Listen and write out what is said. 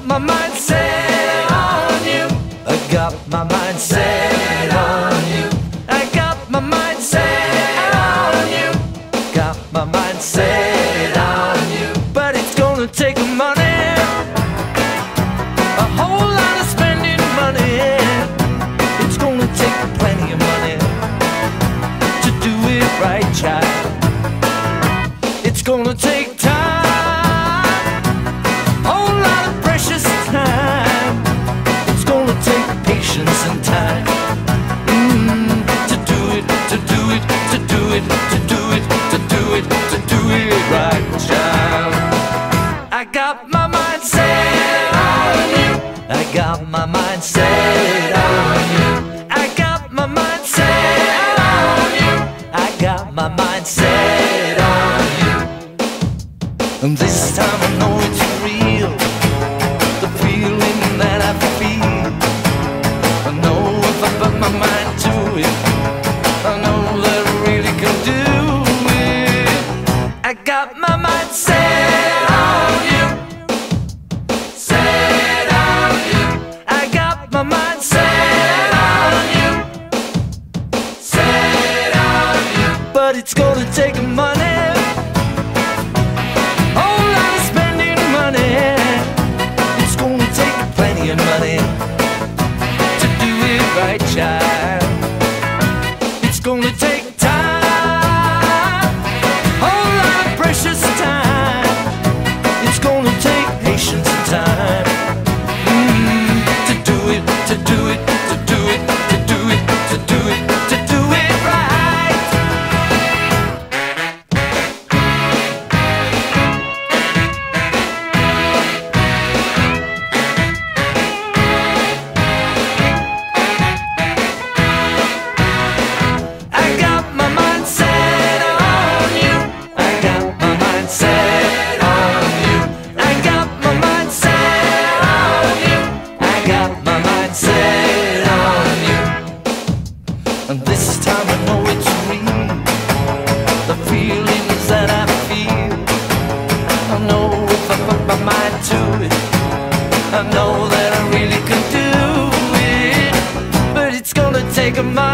my mind set on you. I got my mind set on you. I got my mind set on you. Got my mind set on you. But it's gonna take money, a whole lot of spending money. It's gonna take plenty of money to do it right, child. It's gonna take time, whole lot of precious time. It's gonna take patience and time to do it, to do it, to do it, to do it, to do it, to do it right, child. I got my mind set on you. I got my mind set on you. I got my mind set on you. I got my mind set on you. And this time I know it's real, the feeling that I feel. I know if I put my mind to it, I know that I really can do it. I got my mind set on you, set on you. I got my mind set on you, set on you. But it's gonna take money, whole lot of spending money. It's gonna take plenty of money to do it right, child. It's gonna take time, whole lot of precious time. It's gonna take patience and time to do it, to do it, to do it, to do it, to do it, to do it right. I got my mind set on you. I got my mind set on you. I got my mind set on you. I got my mind set on you. And this time I know it's real, the feelings that I feel. I know if I put my mind to it, I know that I really can do it. But it's gonna take a